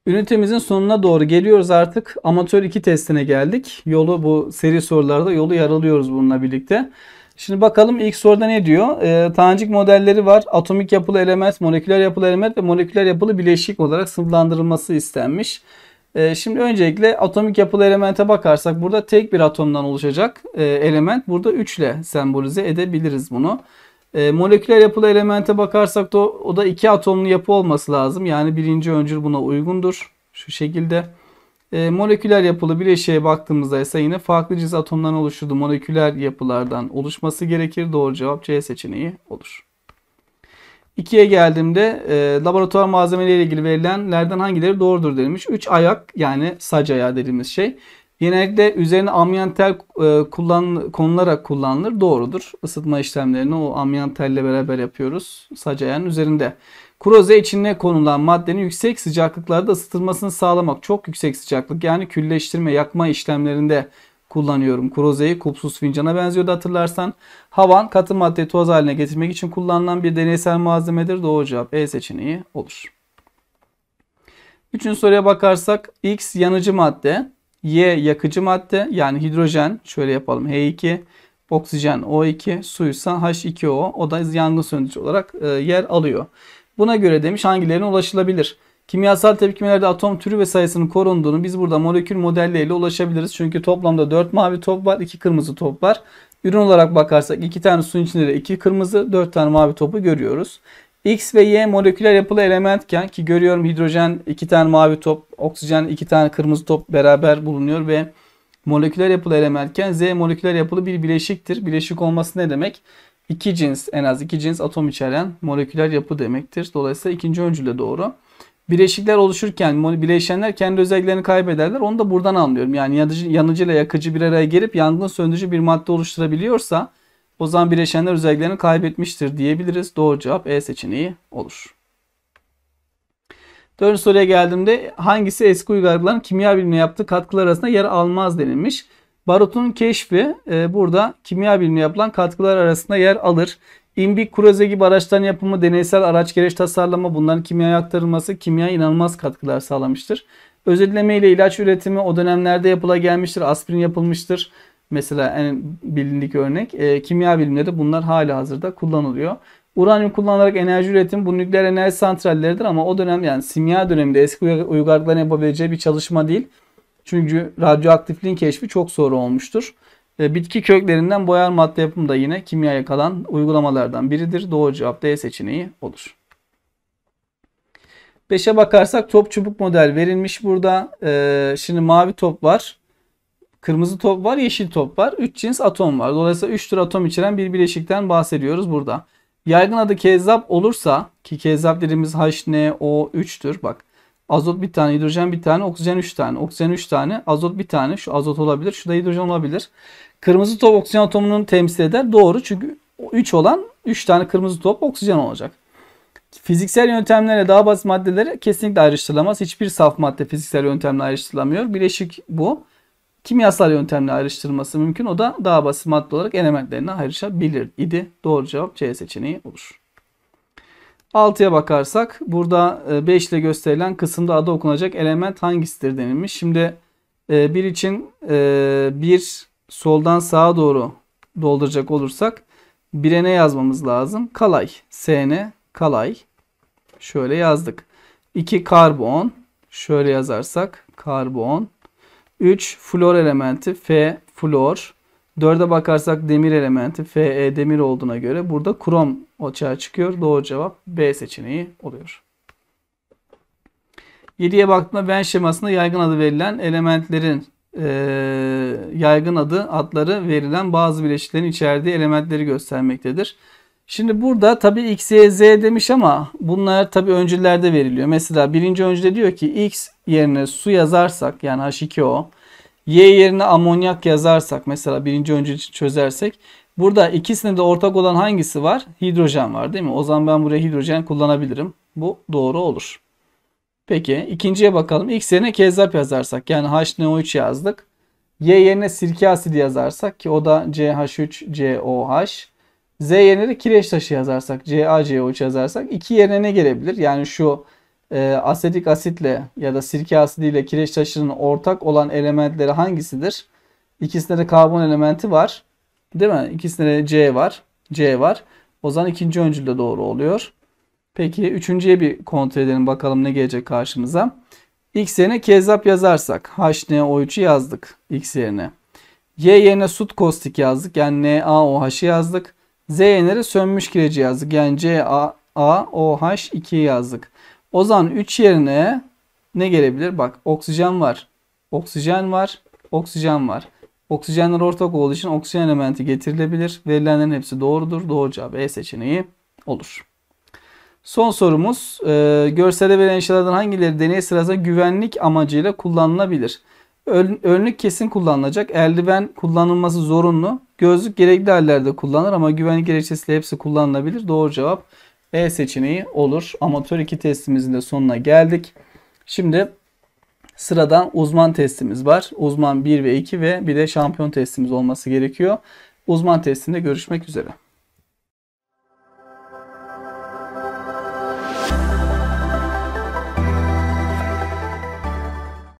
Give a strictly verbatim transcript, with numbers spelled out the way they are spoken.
Ünitemizin sonuna doğru geliyoruz artık. Amatör iki testine geldik. Yolu bu seri sorularda yolu yaralıyoruz bununla birlikte. Şimdi bakalım ilk soruda ne diyor? E, tanecik modelleri var. Atomik yapılı element, moleküler yapılı element ve moleküler yapılı bileşik olarak sınıflandırılması istenmiş. E, şimdi öncelikle atomik yapılı elemente bakarsak burada tek bir atomdan oluşacak e, element. Burada üç ile sembolize edebiliriz bunu. E, moleküler yapılı elemente bakarsak da o da iki atomlu yapı olması lazım. Yani birinci öncül buna uygundur. Şu şekilde. E, moleküler yapılı bileşiğe baktığımızda ise yine farklı cins atomdan oluşturduğu moleküler yapılardan oluşması gerekir. Doğru cevap C seçeneği olur. ikiye geldiğimde e, laboratuvar malzemeleriyle ilgili verilenlerden hangileri doğrudur denilmiş. üç ayak yani sac ayağı dediğimiz şey. Genellikle üzerine amyantel e, kullan, konularak kullanılır. Doğrudur. Isıtma işlemlerini o amyantelle beraber yapıyoruz. Sac ayağının üzerinde. Kroze içine konulan maddenin yüksek sıcaklıklarda ısıtılmasını sağlamak. Çok yüksek sıcaklık yani külleştirme, yakma işlemlerinde kullanıyorum. Krozeyi kupsuz fincana benziyordu hatırlarsan. Havan katı maddeyi toz haline getirmek için kullanılan bir deneysel malzemedir. Doğru cevap E seçeneği olur. Üçüncü soruya bakarsak X yanıcı madde, Y yakıcı madde yani hidrojen şöyle yapalım H iki, oksijen O iki, suysa H iki O o da yangın söndürücü olarak yer alıyor. Buna göre demiş hangilerine ulaşılabilir? Kimyasal tepkimelerde atom türü ve sayısının korunduğunu biz burada molekül modelleriyle ulaşabiliriz. Çünkü toplamda dört mavi top var, iki kırmızı top var. Ürün olarak bakarsak iki tane suyun içinde de iki kırmızı, dört tane mavi topu görüyoruz. X ve Y moleküler yapılı elementken ki görüyorum hidrojen iki tane mavi top, oksijen iki tane kırmızı top beraber bulunuyor ve moleküler yapılı elementken Z moleküler yapılı bir bileşiktir. Bileşik olması ne demek? İki cins en az iki cins atom içeren moleküler yapı demektir. Dolayısıyla ikinci öncül de doğru. Bileşikler oluşurken bileşenler kendi özelliklerini kaybederler. Onu da buradan anlıyorum. Yani yanıcı, yanıcı ile yakıcı bir araya gelip yangın söndürücü bir madde oluşturabiliyorsa o zaman bileşenler özelliklerini kaybetmiştir diyebiliriz. Doğru cevap E seçeneği olur. Dördüncü soruya geldiğimde hangisi eski uygarlıkların kimya bilimine yaptığı katkılar arasında yer almaz denilmiş. Barutun keşfi e, burada kimya bilimine yapılan katkılar arasında yer alır. İmbik, Kroze gibi araçların yapımı, deneysel araç gereç tasarlama, bunların kimyaya aktarılması kimyaya inanılmaz katkılar sağlamıştır. Özetleme ile ilaç üretimi o dönemlerde yapıla gelmiştir. Aspirin yapılmıştır. Mesela en bilindik örnek. E, kimya bilimleri bunlar hala hazırda kullanılıyor. Uranyum kullanarak enerji üretimi bu nükleer enerji santralleridir ama o dönem yani simya döneminde eski uygarlıkların yapabileceği bir çalışma değil. Çünkü radyoaktifliğin keşfi çok sonra olmuştur. Bitki köklerinden boyar madde yapımı da yine kimyaya kalan uygulamalardan biridir. Doğru cevap D seçeneği olur. beşe bakarsak top çubuk model verilmiş burada. Ee, şimdi mavi top var. Kırmızı top var. Yeşil top var. üç cins atom var. Dolayısıyla üç tür atom içeren bir bileşikten bahsediyoruz burada. Yaygın adı kezzap olursa ki kezzap dediğimiz H N O üç'tür. Bak. Azot bir tane, hidrojen bir tane, oksijen üç tane. Oksijen üç tane, azot bir tane. Şu azot olabilir, şu da hidrojen olabilir. Kırmızı top oksijen atomunu temsil eder. Doğru çünkü üç olan üç tane kırmızı top oksijen olacak. Fiziksel yöntemlerle daha basit maddeleri kesinlikle ayrıştırılamaz. Hiçbir saf madde fiziksel yöntemle ayrıştırılamıyor. Bileşik bu. Kimyasal yöntemle ayrıştırılması mümkün. O da daha basit madde olarak elementlerine ayrışabilir idi. Doğru cevap C seçeneği olur. altıya bakarsak burada beş ile gösterilen kısımda adı okunacak element hangisidir denilmiş. Şimdi bir için bir soldan sağa doğru dolduracak olursak bire ne yazmamız lazım? Kalay. S N kalay. Şöyle yazdık. iki karbon. Şöyle yazarsak karbon. üç flor elementi F flor. dörde bakarsak demir elementi Fe demir olduğuna göre burada krom açığa çıkıyor. Doğru cevap B seçeneği oluyor. yediye baktığımda Venn şemasında yaygın adı verilen elementlerin e, yaygın adı adları verilen bazı bileşiklerin içerdiği elementleri göstermektedir. Şimdi burada tabi X, Y, Z demiş ama bunlar tabi öncüllerde veriliyor. Mesela birinci öncüde diyor ki X yerine su yazarsak yani H iki O, Y yerine amonyak yazarsak mesela birinci öncül çözersek burada ikisinde de ortak olan hangisi var? Hidrojen var değil mi? O zaman ben buraya hidrojen kullanabilirim. Bu doğru olur. Peki ikinciye bakalım. X yerine kezzap yazarsak yani H N O üç yazdık. Y yerine sirke asidi yazarsak ki o da C H üç C O H. Z yerine de kireç taşı yazarsak C A C O üç yazarsak iki yerine ne gelebilir? Yani şu e, asetik asitle ya da sirke asidiyle kireç taşının ortak olan elementleri hangisidir? İkisinde de karbon elementi var. Değil mi? İkisinde de C var. C var. O zaman ikinci öncül de doğru oluyor. Peki üçüncüye bir kontrol edelim bakalım ne gelecek karşımıza. X yerine kezzap yazarsak H N O üçü yazdık X yerine. Y yerine sut kostik yazdık. Yani N A O H'ı yazdık. Z yerine de sönmüş kireci yazdık. Yani C A O H ikiyi yazdık. O zaman üç yerine ne gelebilir? Bak oksijen var. Oksijen var. Oksijen var. Oksijenler ortak olduğu için oksijen elementi getirilebilir. Verilenlerin hepsi doğrudur. Doğru cevap E seçeneği olur. Son sorumuz. E, görselde verilen eşyalardan hangileri deney sırasında güvenlik amacıyla kullanılabilir? Önlük kesin kullanılacak. Eldiven kullanılması zorunlu. Gözlük gerekli hallerde kullanılır ama güvenlik gerekçesiyle hepsi kullanılabilir. Doğru cevap E seçeneği olur. Amatör iki testimizin de sonuna geldik. Şimdi sıradan uzman testimiz var. Uzman bir ve iki ve bir de şampiyon testimiz olması gerekiyor. Uzman testinde görüşmek üzere.